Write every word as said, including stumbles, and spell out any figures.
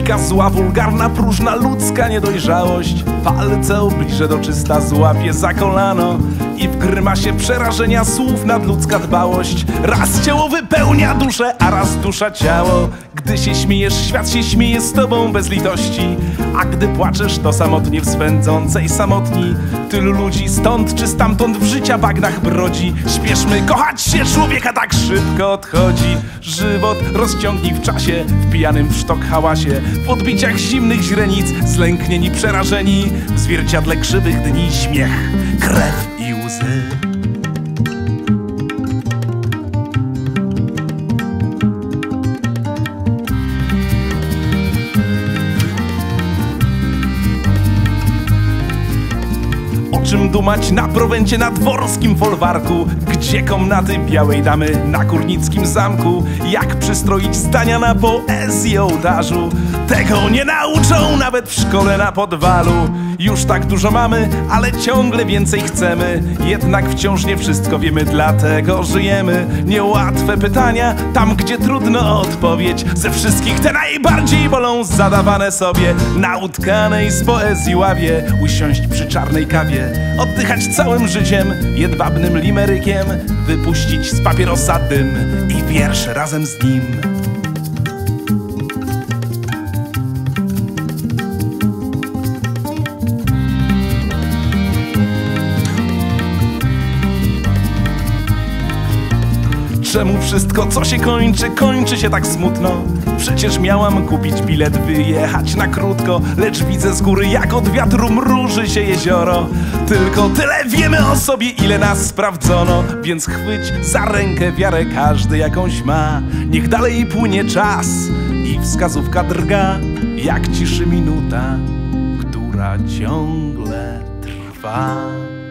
dzika, zła, wulgarna, próżna ludzka niedojrzałość. Palce obliże do czysta złapie za kolano i w grymasie przerażenia słów nadludzka dbałość. Raz ciało wypełnia duszę, a raz dusza ciało. Gdy się śmiejesz, świat się śmieje z tobą bez litości, a gdy płaczesz, to samotnie w swędzącej samotni. Tylu ludzi stąd czy stamtąd w życia bagnach brodzi. Śpieszmy kochać się, człowieka tak szybko odchodzi. Żywot rozciągnij w czasie, w pijanym w sztok hałasie, w odbiciach zimnych źrenic, zlęknieni, przerażeni, w zwierciadle krzywych dni śmiech, krew i łzy. O czym dumać na Prowencie, na dworskim folwarku? Gdzie komnaty białej damy na Kurnickim zamku? Jak przystroić zdania na poezję ołtarzu? Tego nie nauczą nawet w szkole na Podwalu. Już tak dużo mamy, ale ciągle więcej chcemy. Jednak wciąż nie wszystko wiemy, dlatego żyjemy. Niełatwe pytania, tam gdzie trudno o odpowiedź. Ze wszystkich te najbardziej bolą zadawane sobie. Na utkanej z poezji ławie usiąść przy czarnej kawie, oddychać całym życiem, jedwabnym limerykiem, wypuścić z papierosa dym i wiersz razem z nim. Czemu wszystko, co się kończy, kończy się tak smutno? Przecież miałam kupić bilet, wyjechać na krótko, lecz widzę z góry, jak od wiatru mruży się jezioro. Tylko tyle wiemy o sobie, ile nas sprawdzono, więc chwyć za rękę, wiarę każdy jakąś ma. Niech dalej płynie czas i wskazówka drga, jak ciszy minuta, która ciągle trwa.